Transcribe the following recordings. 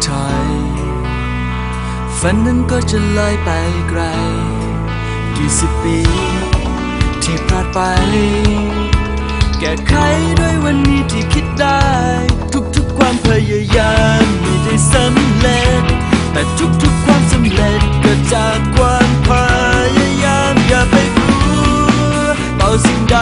ถอยฝันนั้นก็จะลอยไปไกลกี่สิบปีที่พลาดไปแก้ไขด้วยวันนี้ที่คิดได้ทุกๆความพยายามไม่ได้สำเร็จแต่ทุกๆความสำเร็จเกิดจากความพยายามอย่าไปกลัวต่อสิ่งใด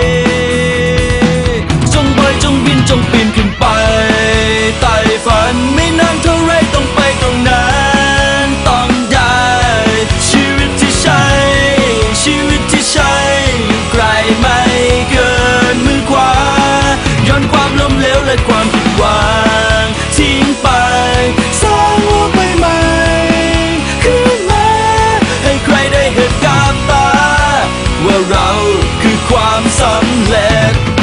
จงไปจงบินจงปีนขึ้นไปไต่ฝันไม่นานเท่าไรต้องไปตรงนั้นต้องได้ชีวิตที่ใช่ชีวิตที่ใช่ไกลไม่เกินมือขวาย้อนความล้มเหลวและความผิดหวังทิ้งไปสร้างโลกใหม่ๆขึ้นมาให้ใครได้เห็นกับตาว่าเราคือความสำเร็จ